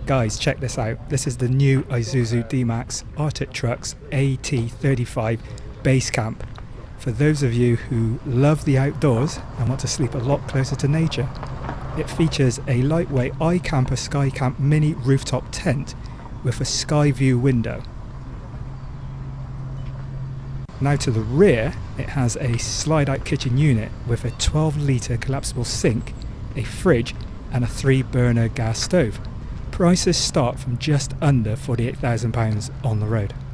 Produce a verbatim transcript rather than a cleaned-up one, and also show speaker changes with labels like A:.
A: Guys, check this out. This is the new Isuzu D-Max Arctic Trucks A T thirty-five Basecamp. For those of you who love the outdoors and want to sleep a lot closer to nature. It features a lightweight iCamper SkyCamp mini rooftop tent with a sky view window. Now to the rear, it has a slide-out kitchen unit with a twelve litre collapsible sink, a fridge and a three burner gas stove. Prices start from just under forty-eight thousand pounds on the road.